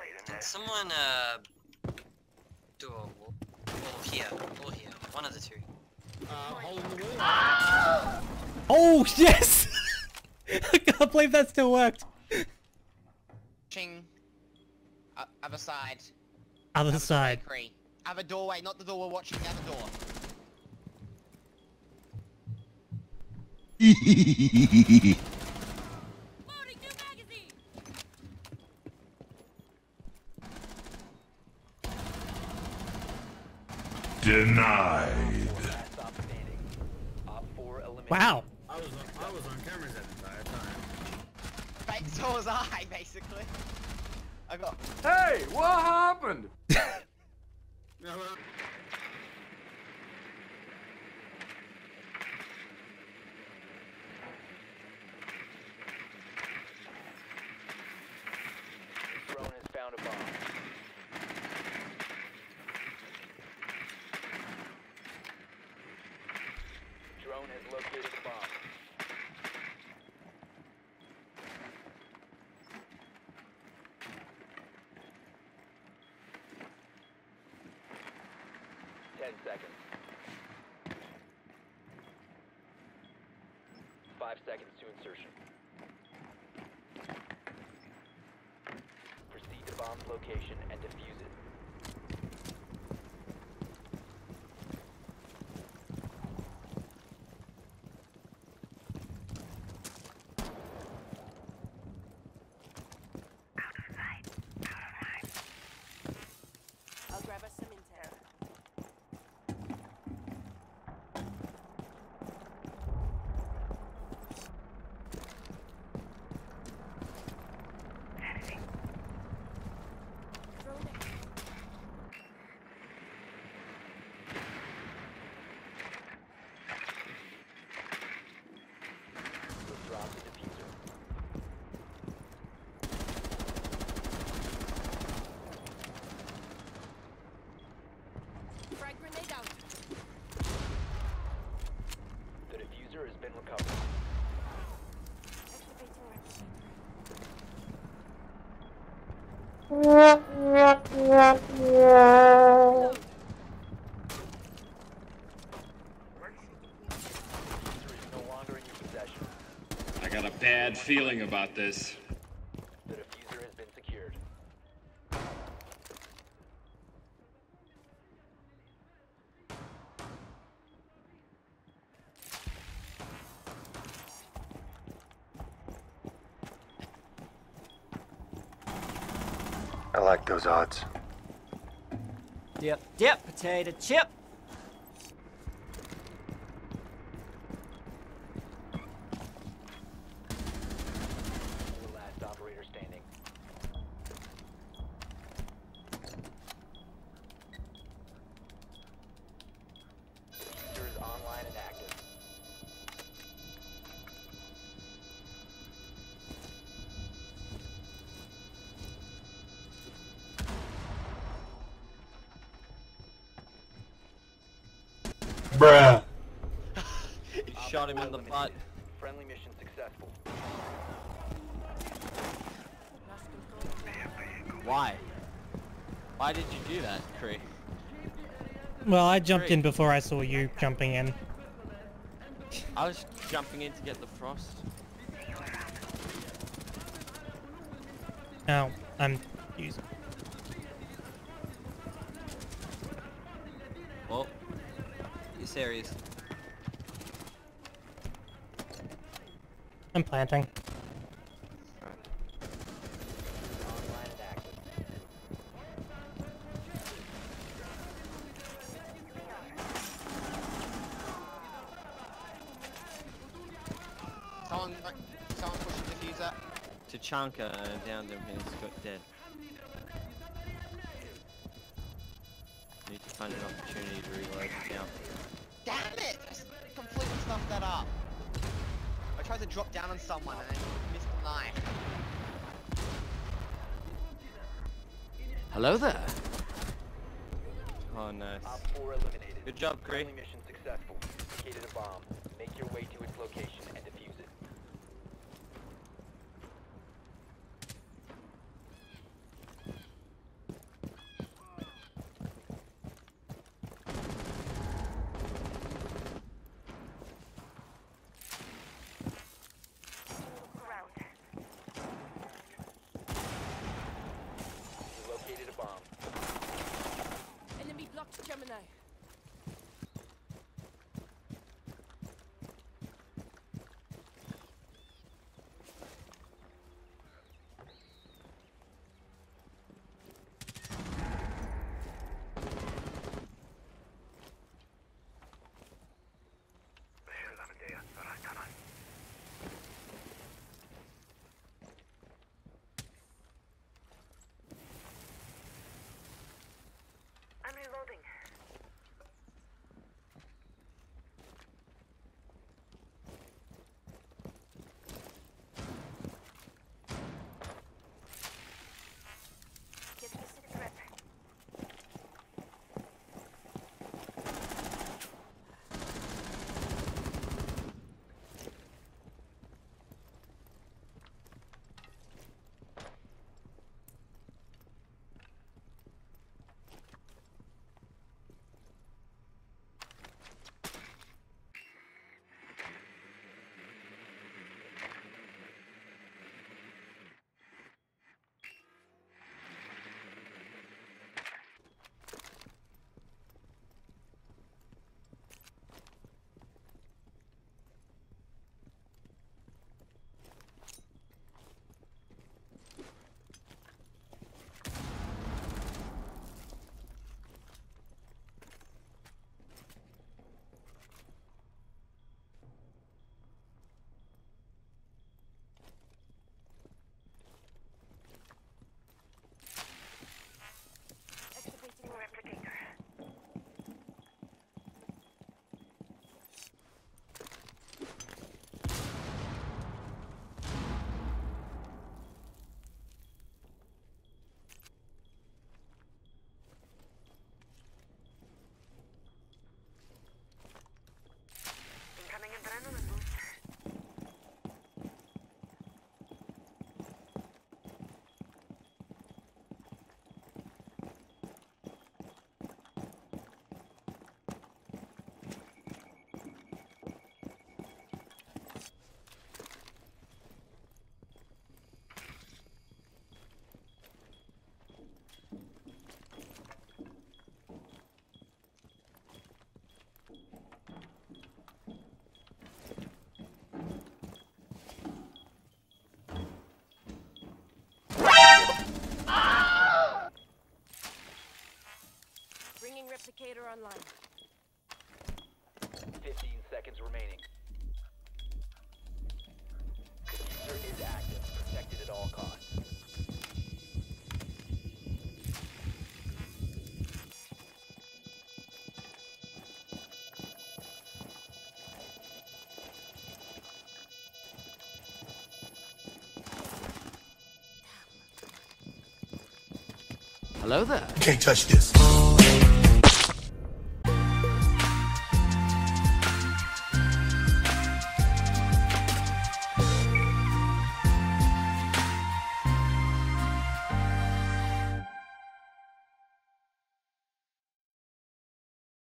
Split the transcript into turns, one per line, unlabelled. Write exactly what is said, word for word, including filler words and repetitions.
Did someone uh do a wall, wall here, wall here? One of the two.
Uh, hole in the wall.
Oh yes! I can't believe that still worked.
Ching. Uh, other side.
Other
Other
side.
Doorway, other doorway, not the door we're watching, the other door.
Loading new magazine.
Denied.
Wow.
I was on, I was on cameras that entire time.
Right, so was I, basically. I got.
Hey, what happened?
No, uh,
Drone has found a bomb. Drone has located a bomb. Ten seconds. Five seconds to insertion. Proceed to bomb's location and defuse it.
I'll grab us some intel. Drone it.
Withdraw the diffuser.
Frag grenade out.
The diffuser has been recovered.
Activating replicator.
Diffuser is no longer in your possession.
I got a bad feeling about this.
The diffuser has been secured.
I like those odds.
Dip, dip, potato chip.
The last operator standing. Diffuser is online and active.
Bruh.
Shot him in the butt.
Friendly mission successful.
Why? Why did you do that, Cree?
Well, I jumped in before I saw you jumping in.
I was jumping in to get the frost.
Now, I'm using.
Well, you serious?
I'm planting.
Online and active.
Someone, like, someone pushing the diffuser.
Tachanka uh, downed him and he's got dead. Need to find an opportunity to reload now.
Damn it! I s- completely stuffed that up. I tried to drop down on someone and then missed the knife.
Hello there. Oh, nice.
Op four eliminated.
Good job, Cree.
Friendly mission successful. Located a bomb. Make your way to its location and defuse it.
Replicator online.
fifteen seconds remaining. The diffuser is active. Protected at all costs.
Hello there.
Can't touch this.